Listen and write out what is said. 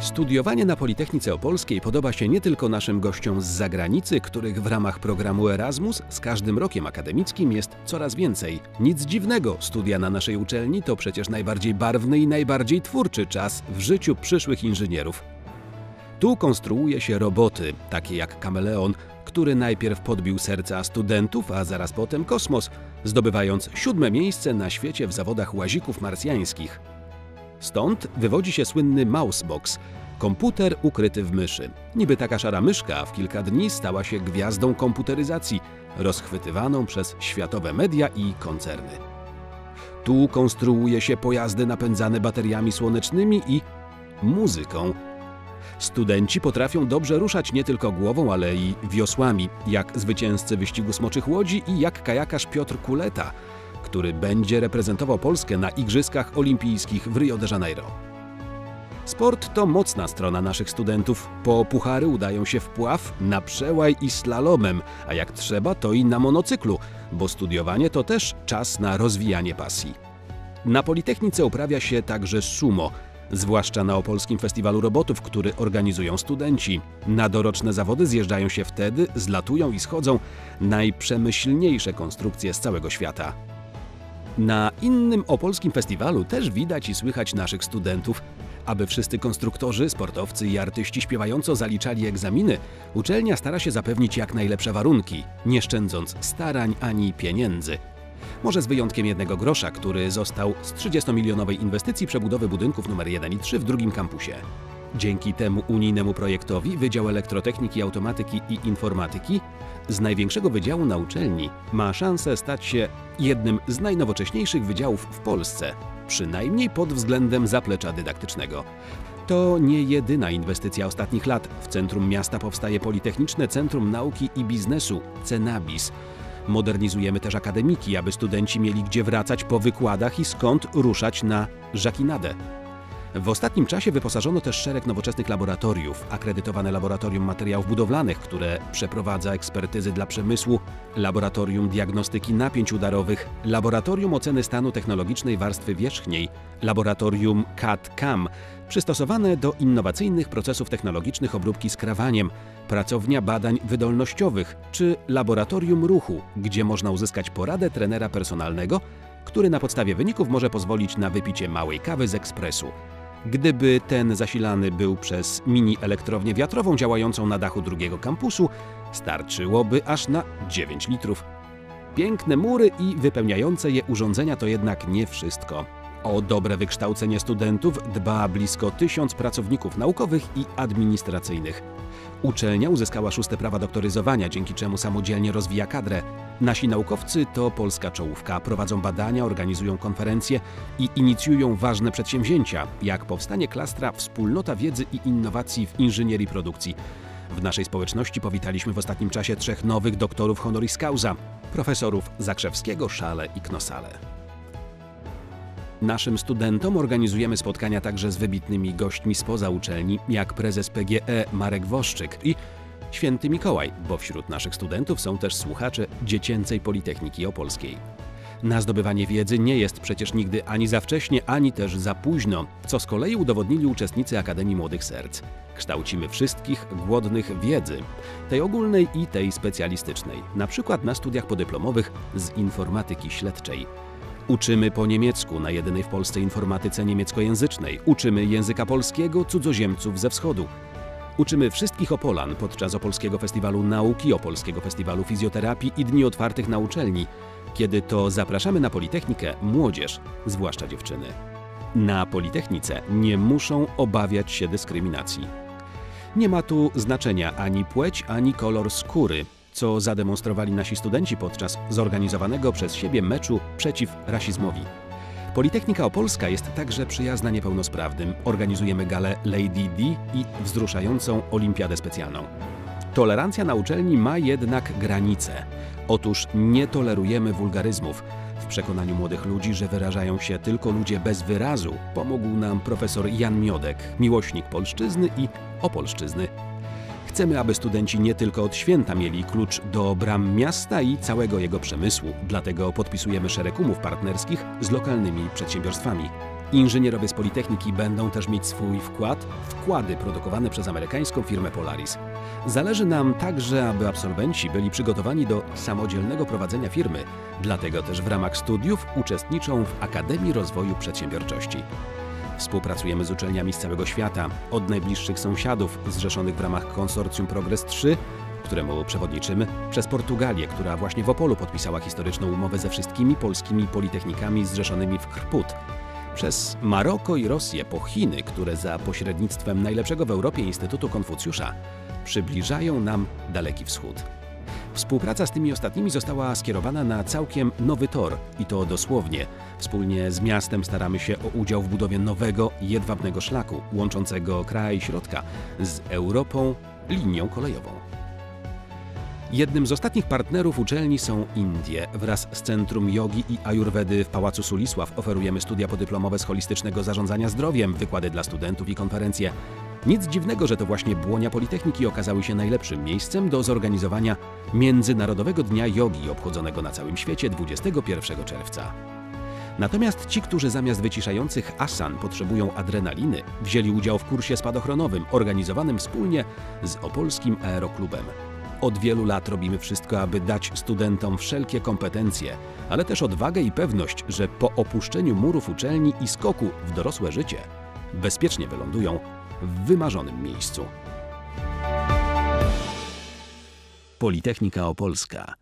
Studiowanie na Politechnice Opolskiej podoba się nie tylko naszym gościom z zagranicy, których w ramach programu Erasmus z każdym rokiem akademickim jest coraz więcej. Nic dziwnego, studia na naszej uczelni to przecież najbardziej barwny i najbardziej twórczy czas w życiu przyszłych inżynierów. Tu konstruuje się roboty, takie jak Kameleon, który najpierw podbił serca studentów, a zaraz potem kosmos, zdobywając 7. miejsce na świecie w zawodach łazików marsjańskich. Stąd wywodzi się słynny Mousebox, komputer ukryty w myszy. Niby taka szara myszka w kilka dni stała się gwiazdą komputeryzacji, rozchwytywaną przez światowe media i koncerny. Tu konstruuje się pojazdy napędzane bateriami słonecznymi i muzyką. Studenci potrafią dobrze ruszać nie tylko głową, ale i wiosłami, jak zwycięzcy wyścigu smoczych łodzi i jak kajakarz Piotr Kuleta, który będzie reprezentował Polskę na Igrzyskach Olimpijskich w Rio de Janeiro. Sport to mocna strona naszych studentów. Po puchary udają się w pław, na przełaj i slalomem, a jak trzeba to i na monocyklu, bo studiowanie to też czas na rozwijanie pasji. Na Politechnice uprawia się także sumo, zwłaszcza na Opolskim Festiwalu Robotów, który organizują studenci. Na doroczne zawody zjeżdżają się wtedy, zlatują i schodzą najprzemyślniejsze konstrukcje z całego świata. Na innym opolskim festiwalu też widać i słychać naszych studentów. Aby wszyscy konstruktorzy, sportowcy i artyści śpiewająco zaliczali egzaminy, uczelnia stara się zapewnić jak najlepsze warunki, nie szczędząc starań ani pieniędzy. Może z wyjątkiem jednego grosza, który został z 30-milionowej inwestycji przebudowy budynków nr 1 i 3 w drugim kampusie. Dzięki temu unijnemu projektowi Wydział Elektrotechniki, Automatyki i Informatyki z największego wydziału na uczelni ma szansę stać się jednym z najnowocześniejszych wydziałów w Polsce, przynajmniej pod względem zaplecza dydaktycznego. To nie jedyna inwestycja ostatnich lat. W centrum miasta powstaje Politechniczne Centrum Nauki i Biznesu Cenabis. Modernizujemy też akademiki, aby studenci mieli gdzie wracać po wykładach i skąd ruszać na żakinadę. W ostatnim czasie wyposażono też szereg nowoczesnych laboratoriów, akredytowane Laboratorium Materiałów Budowlanych, które przeprowadza ekspertyzy dla przemysłu, Laboratorium Diagnostyki Napięć Udarowych, Laboratorium Oceny Stanu Technologicznej Warstwy Wierzchniej, Laboratorium CAD/CAM, przystosowane do innowacyjnych procesów technologicznych obróbki skrawaniem, Pracownia Badań Wydolnościowych czy Laboratorium Ruchu, gdzie można uzyskać poradę trenera personalnego, który na podstawie wyników może pozwolić na wypicie małej kawy z ekspresu. Gdyby ten zasilany był przez mini elektrownię wiatrową działającą na dachu drugiego kampusu, starczyłoby aż na 9 litrów. Piękne mury i wypełniające je urządzenia to jednak nie wszystko. O dobre wykształcenie studentów dba blisko 1000 pracowników naukowych i administracyjnych. Uczelnia uzyskała 6. prawa doktoryzowania, dzięki czemu samodzielnie rozwija kadrę. Nasi naukowcy to polska czołówka, prowadzą badania, organizują konferencje i inicjują ważne przedsięwzięcia, jak powstanie klastra Wspólnota Wiedzy i Innowacji w Inżynierii Produkcji. W naszej społeczności powitaliśmy w ostatnim czasie 3 nowych doktorów honoris causa, profesorów Zakrzewskiego, Szale i Knosale. Naszym studentom organizujemy spotkania także z wybitnymi gośćmi spoza uczelni, jak prezes PGE Marek Woszczyk i Święty Mikołaj, bo wśród naszych studentów są też słuchacze Dziecięcej Politechniki Opolskiej. Na zdobywanie wiedzy nie jest przecież nigdy ani za wcześnie, ani też za późno, co z kolei udowodnili uczestnicy Akademii Młodych Serc. Kształcimy wszystkich głodnych wiedzy, tej ogólnej i tej specjalistycznej, na przykład na studiach podyplomowych z informatyki śledczej. Uczymy po niemiecku na jedynej w Polsce informatyce niemieckojęzycznej. Uczymy języka polskiego cudzoziemców ze wschodu. Uczymy wszystkich Opolan podczas Opolskiego Festiwalu Nauki, Opolskiego Festiwalu Fizjoterapii i Dni Otwartych na uczelni, kiedy to zapraszamy na Politechnikę młodzież, zwłaszcza dziewczyny. Na Politechnice nie muszą obawiać się dyskryminacji. Nie ma tu znaczenia ani płeć, ani kolor skóry, co zademonstrowali nasi studenci podczas zorganizowanego przez siebie meczu przeciw rasizmowi. Politechnika Opolska jest także przyjazna niepełnosprawnym. Organizujemy galę Lady D i wzruszającą olimpiadę specjalną. Tolerancja na uczelni ma jednak granice. Otóż nie tolerujemy wulgaryzmów. W przekonaniu młodych ludzi, że wyrażają się tylko ludzie bez wyrazu, pomógł nam profesor Jan Miodek, miłośnik polszczyzny i opolszczyzny. Chcemy, aby studenci nie tylko od święta mieli klucz do bram miasta i całego jego przemysłu, dlatego podpisujemy szereg umów partnerskich z lokalnymi przedsiębiorstwami. Inżynierowie z Politechniki będą też mieć swój wkłady produkowane przez amerykańską firmę Polaris. Zależy nam także, aby absolwenci byli przygotowani do samodzielnego prowadzenia firmy, dlatego też w ramach studiów uczestniczą w Akademii Rozwoju Przedsiębiorczości. Współpracujemy z uczelniami z całego świata, od najbliższych sąsiadów zrzeszonych w ramach konsorcjum Progress 3, któremu przewodniczymy, przez Portugalię, która właśnie w Opolu podpisała historyczną umowę ze wszystkimi polskimi politechnikami zrzeszonymi w KRPUT, przez Maroko i Rosję po Chiny, które za pośrednictwem najlepszego w Europie Instytutu Konfucjusza przybliżają nam Daleki Wschód. Współpraca z tymi ostatnimi została skierowana na całkiem nowy tor i to dosłownie. Wspólnie z miastem staramy się o udział w budowie nowego, jedwabnego szlaku łączącego kraj środka z Europą linią kolejową. Jednym z ostatnich partnerów uczelni są Indie. Wraz z Centrum Jogi i Ajurwedy w Pałacu Sulisław oferujemy studia podyplomowe z holistycznego zarządzania zdrowiem, wykłady dla studentów i konferencje. Nic dziwnego, że to właśnie Błonia Politechniki okazały się najlepszym miejscem do zorganizowania Międzynarodowego Dnia Jogi, obchodzonego na całym świecie 21 czerwca. Natomiast ci, którzy zamiast wyciszających asan potrzebują adrenaliny, wzięli udział w kursie spadochronowym organizowanym wspólnie z Opolskim Aeroklubem. Od wielu lat robimy wszystko, aby dać studentom wszelkie kompetencje, ale też odwagę i pewność, że po opuszczeniu murów uczelni i skoku w dorosłe życie bezpiecznie wylądują w wymarzonym miejscu. Politechnika Opolska.